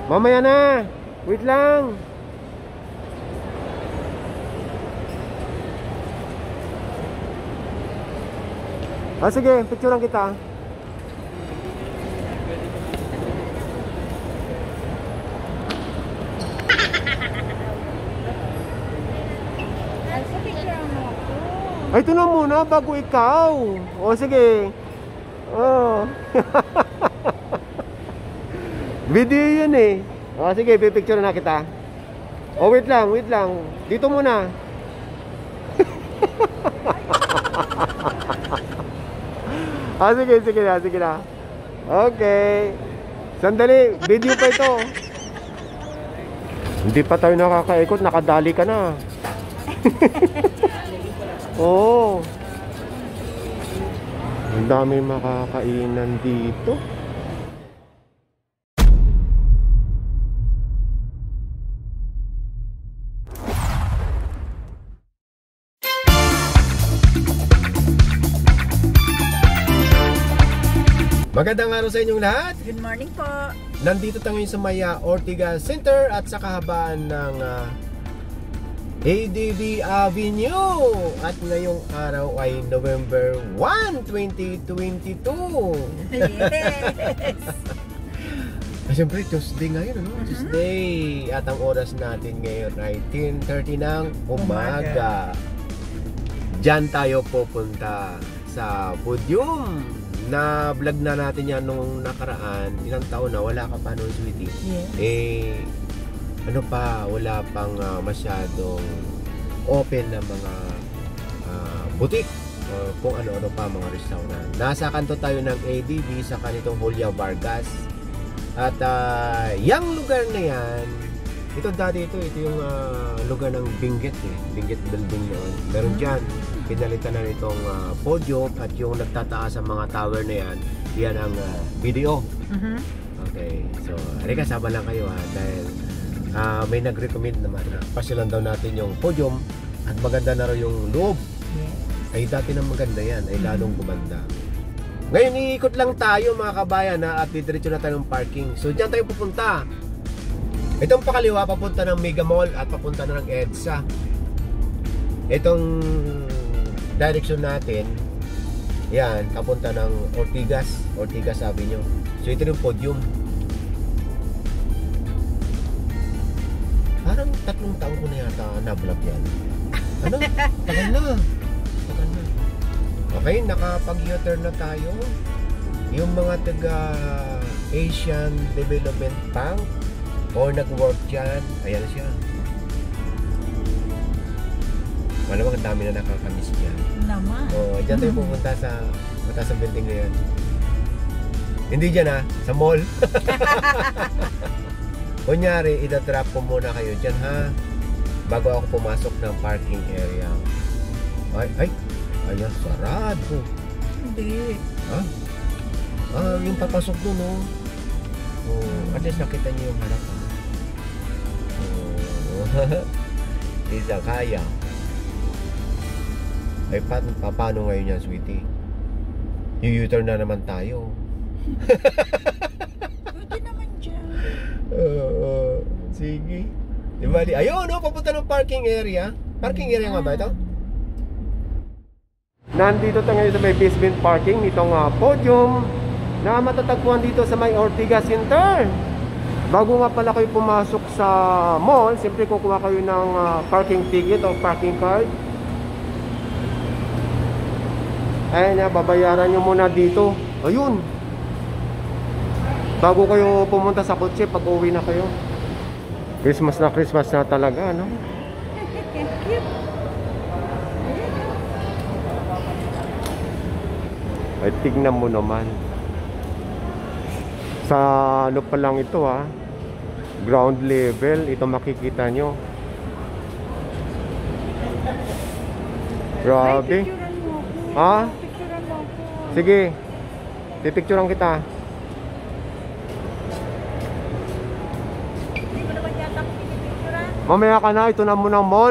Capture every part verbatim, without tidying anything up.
Mamaya na. Wait lang. Ah, sige, picturean kita. Ay, ito na muna bago ikaw. O, sige. Oh. Video yun eh. O, sige, pipicture na kita. O, wait lang, wait lang. Dito muna. Ah, sige, sige na, sige na. Okay. Sandali, video pa ito. Hindi pa tayo nakakaikot, nakadali ka na. Oo. Ang dami makakainan dito. Magandang araw sa inyong lahat. Good morning po. Nandito tayo ngayon sa Maya Ortigas Center at sa kahabaan ng uh, A D B Avenue. At ngayong araw ay November first, twenty twenty-two. Yes. Siyempre, Tuesday ngayon, ano? Uh-huh. Tuesday. At ang oras natin ngayon ay ten thirty ng umaga. Diyan tayo pupunta sa podium. Na vlog na natin yan nung nakaraan. Ilang taon na, wala ka pa noon, sweetie. Yes. Eh, ano pa, wala pang uh, masyadong open na mga uh, butik uh, kung ano-ano pa mga restaurant. Nasa kanto tayo ng A D B sa kanitong Julia Vargas. At uh, yung lugar na yan, ito dati ito, ito yung uh, lugar ng Benguet eh. Benguet building noon. Meron dyan, pinalitan na nitong uh, podium at yung nagtataas sa mga tower na yan, yan ang uh, B D O. Uh-huh. Okay, so halika, sama lang kayo ha, dahil uh, may nag-recommend naman na pasyalan daw natin yung podium at maganda na rin yung loob. Yes. Ay dati na maganda yan, ay lalong gumanda. Ngayon iikot lang tayo mga kabayan ha, at didiretso na tayo ng parking. So dyan tayo pupunta. Itong pakaliwa papunta ng Mega Mall at papunta na ng EDSA. Itong direction natin, yan, papunta ng Ortigas, Ortigas Avenue. So ito yung podium. Parang tatlong taon ko na yata na-vlog yan. Ano? Tagal na. Tagal na. Okay, nakapag-U-turn na tayo. Yung mga taga Asian Development Bank or nag-work dyan, ayan siya. Malamang ang dami na nakakamiss niya. Naman. Oh, diyan tayo pupunta sa mataas ang building na yan. Hindi dyan ha, sa mall. Kunyari, ida-drop ko muna kayo dyan ha, bago ako pumasok ng parking area. Ay, ay, ayan, sarado. Hindi. Ha? Ah, yung papasok doon oh. Oh, at least nakita niyo yung harapan. Oh, isa kaya. Ay, pa, pa, paano ngayon yan, sweetie? U-turn na naman tayo. Pwede naman dyan. Oo, uh, sige. Di ba? Ayun, no, papunta ng parking area. Parking area nga ba ito? Nandito tayo ngayon sa may basement parking nitong uh, podium na matatagpuan dito sa may Ortigas Center. Bago nga pala kayo pumasok sa mall, siyempre kukuha kayo ng uh, parking ticket o parking card. Ayan na, babayaran nyo muna dito. Ayun. Bago kayo pumunta sa kotse, pag uwi na kayo. Christmas na Christmas na talaga, no? Ay, tignan mo naman. Sa ano pa lang ito ha, ground level, ito makikita nyo. Grabe. Ha? Sige, pipicturean kita. Hindi mo naman yata ako pinipicturean. Mamaya ka na, ito na muna mall.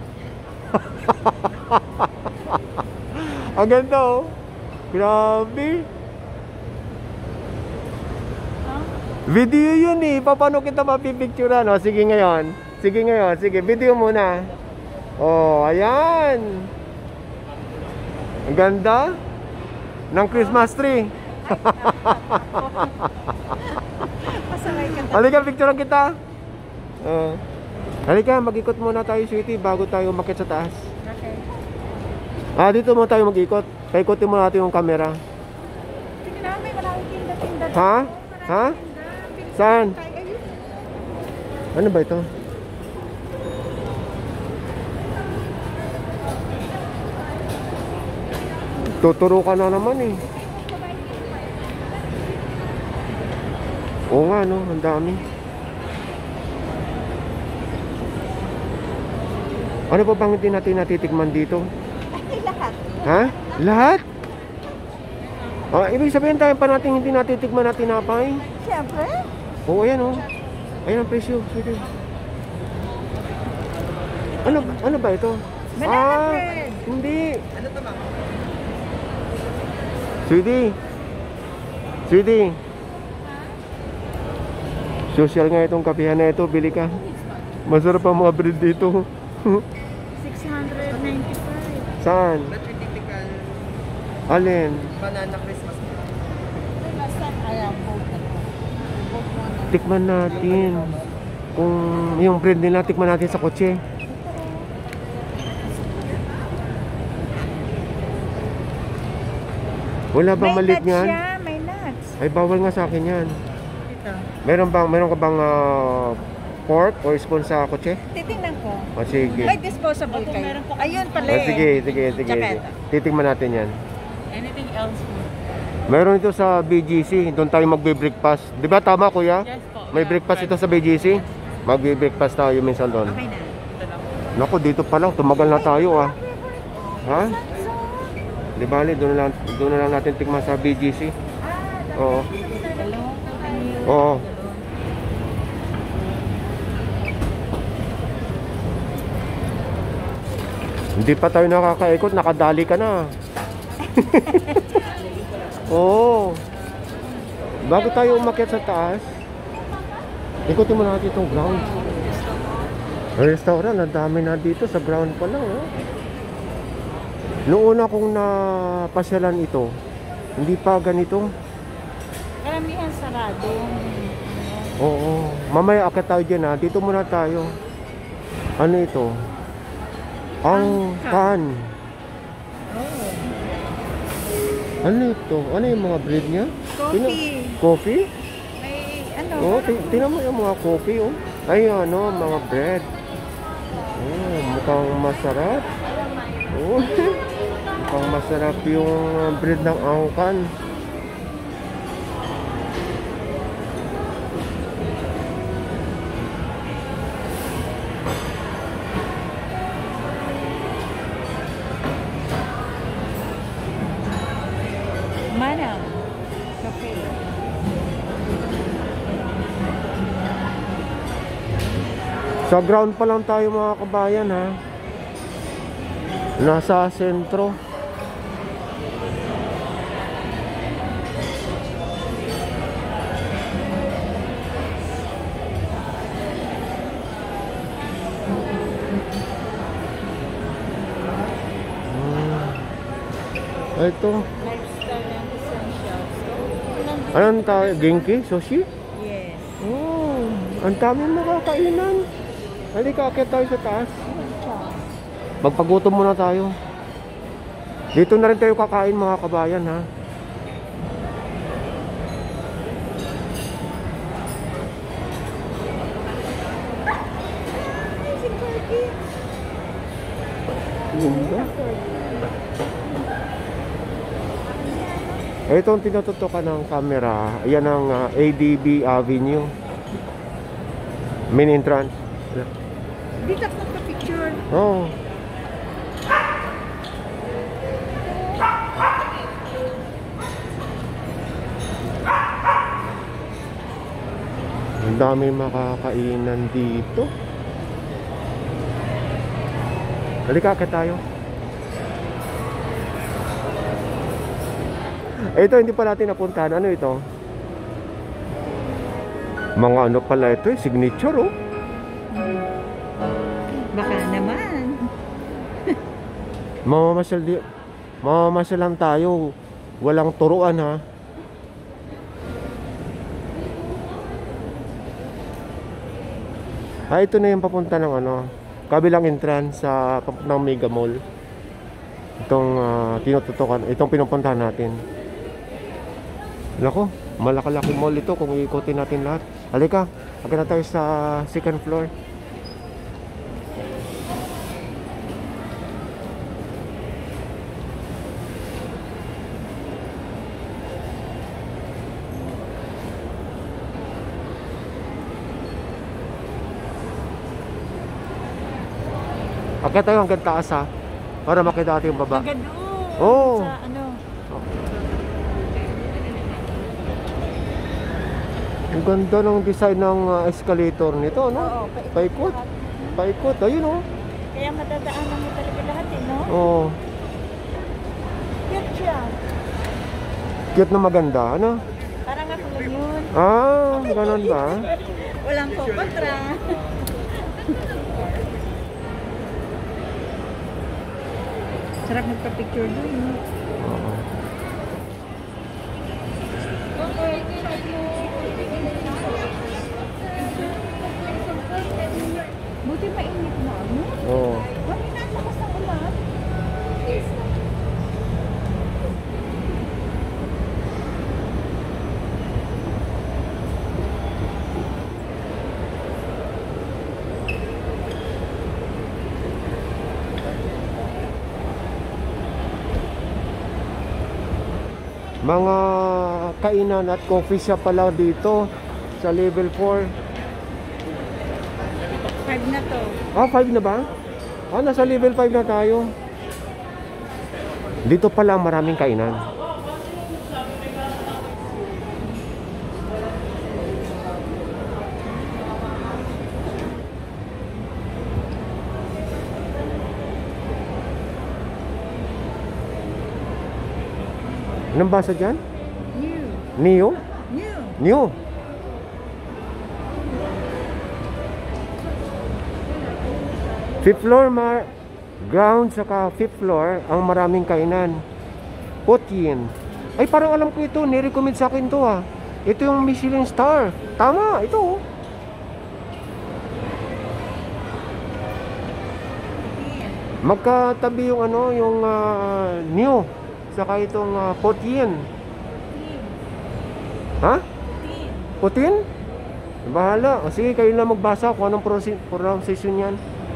Ang ganda oh. Grabe. Huh? Video yun eh. Paano kita mapipicturean? O, sige ngayon. Sige ngayon. Sige, video muna. Oh, ayan. Ang ganda ng Christmas tree. Pasakay ka tayo. Halika, picturean kita. Uh, halika, mag-ikot muna tayo, sweetie, bago tayo umakyat sa taas. Okay. Ah, dito muna tayo mag-ikot. Paikotin muna natin yung camera. Tingnan namin, maraming tinda-tinda. Ha? Ha? Saan? Tayo, ayun. Ano ba ito? Tuturo ka na naman eh. Oo nga no, ang dami. Ano pa bang hindi natin natitikman dito? Ay, lahat. Ha? Lahat? Ah, ibig sabihin tayo pa natin hindi natitikman natin tinapay? Siyempre. Oo, ayan oh. Ayan ang presyo. Sige. Ano, ano ba ito? Banana bread. Hindi. Ano to ba? Sweetie. Sweetie. Social nga itong kapihan na ito. Bili ka. Masarap ang mga bread dito. six ninety-five. Saan? Typical Alin? banana Christmas. Last time, ayaw po. Tikman natin. Kung yung bread nila, tikman natin sa kotse. Wala bang May malit nuts yan? siya, may nuts. Ay, bawal nga sa akin yan. Ito. Meron bang, meron ka bang ah, fork or spoon sa kotse? Titingnan ko. O sige. May disposable kayo. Ayun pala O eh. sige, sige, sige. Tsaka sige. ito. Titingnan natin yan. Anything else po? Meron ito sa B G C. Doon tayo magbe-breakfast. Di ba tama kuya? Yes po. May breakfast ito sa B G C. Magbe-breakfast tayo minsan doon. Okay na. Ito lang. Naku, dito pa lang. Tumagal na tayo ah. Ha? Di bali, doon na lang, doon na lang natin tikman sa B G C. Oo. Oo. Hindi pa tayo nakakaikot, nakadali ka na. Oo. Bago tayo umakyat sa taas, ikutin mo natin itong ground. Ang restaurant, ang dami na dito sa ground pa lang. Oh. Noong una kong napasyalan ito, hindi pa ganito. Karamihan sarado. Oo. Mamaya akit tayo dyan ha. Dito muna tayo. Ano ito? Ang can. Ano ito? Ano yung mga bread niya? Coffee. Tingnan- Coffee? May ano? Oo, oh, tingnan mo yung mga coffee oh. Ay ano, mga bread. Oh, mukhang masarap. Oh, mukhang masarap yung bread ng angkan. Manang. Cafe. Sa ground pa lang tayo mga kabayan ha. Nasa sentro. Hmm. Ito. Lifestyle and essentials. Anong tawag? Genki? Sushi? Yes. Oh, ang daming makakainan. Halika, akit tayo sa taas. Magpagutom muna tayo. Dito na rin tayo kakain mga kabayan ha. Ganda. Ito ang tinututukan ng camera. Ayan ang uh, A D B Avenue. Main entrance. Dito ako magpa-picture. Oh. Ang dami makakainan dito. Halika, akit tayo. Ito hindi pa natin napuntahan. Ano ito? Mga ano pala ito eh, signature oh. Baka naman. Mamamasyal di, mamamasyal lang tayo. Walang turuan ha. Ah, ito na yung papunta ng ano, kabilang entrance sa papuntang Mega Mall. Itong uh, tinututukan, itong pinupuntahan natin. Nako, malaki-laki mall ito kung iikutin natin lahat. Halika, agad na tayo sa second floor. Agad tayo hanggang taas ha, para makita natin yung baba. Agad doon. Oo. Sa ano. Ang ganda ng design ng uh, escalator nito, no? Oo, Paikot. Paikot, ayun oh. Kaya madadaanan mo talaga lahat eh, no? Oo. Cute siya. Cute na maganda, ano? Parang ako lang yun. Ah, ganun ba? Walang kokontra. Sarap magpa-picture doon. No? Oo. Buti mainit na, ano? Oo. Mami, nalakas ng ulan. Mga kainan at coffee shop pala dito sa level four. Five na to. Ah, five na ba? Ah, nasa level five na tayo. Dito pala maraming kainan. Anong basa dyan? New. Neo? New. New? Fifth floor, mar ground saka fifth floor ang maraming kainan. Potien. Ay, parang alam ko ito. Nirecommend sa akin to ah. Ito yung Michelin star. Tama, ito oh. Magkatabi yung ano, yung uh, New saka itong uh, Potien. Ha? Putin? Bahala. O sige, kayo na magbasa kung anong pronunciation yan.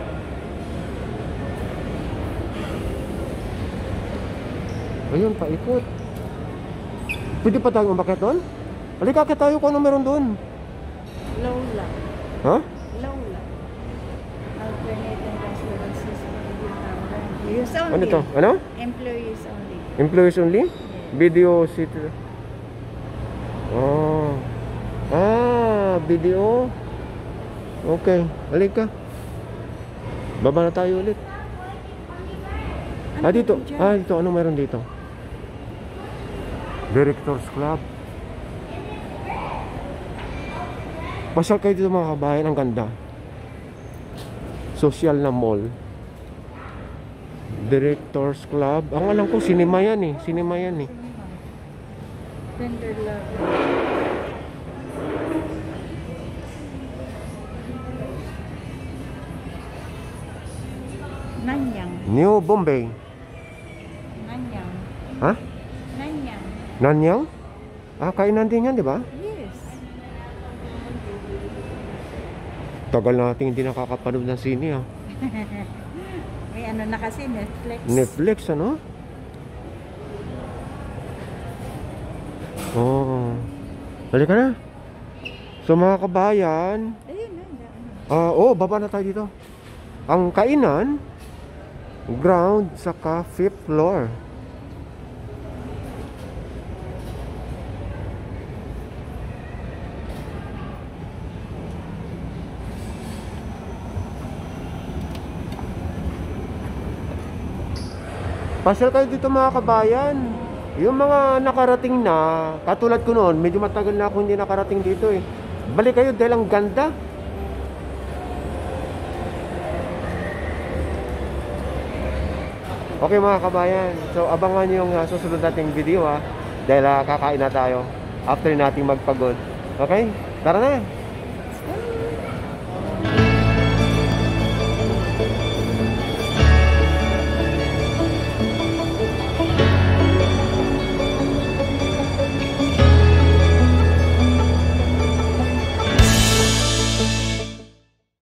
Ayun, paikot. Pwede pa tayong umakyat doon? Halika, akit tayo kung ano meron doon. Lola. Ha? Lola. Alternate and considered system. Employees only. Ano to? Ano? Employees only. Employees only? B D O City. Oh. Ah, B D O. Okay, halika. Baba na tayo ulit. Ah, dito. Ah, dito. Ano meron dito? Directors Club. Pasyal kayo dito mga kabayan. Ang ganda. Social na mall. Directors Club. Ang alam ko, cinema yan eh. Cinema yan eh. Tender love. Nanyang. New Bombay. Nanyang. Ha? Nanyang. Nanyang? Ah, kainan din yan, di ba? Yes. Tagal natin hindi nakakapanood ng sine ah. May ano na kasi, Netflix. Netflix, ano? Oo. Halika na. So mga kabayan, Ayun, nanda. ah, oh, baba na tayo dito. Ang kainan, ground saka fifth floor. Pasyal kayo dito mga kabayan. Yung mga nakarating na, katulad ko noon, medyo matagal na ako hindi nakarating dito eh. Balik kayo dahil ang ganda. Okay mga kabayan, so abangan nyo yung uh, susunod nating video ha. Dahil uh, kakain na tayo after nating magpagod. Okay? Tara na!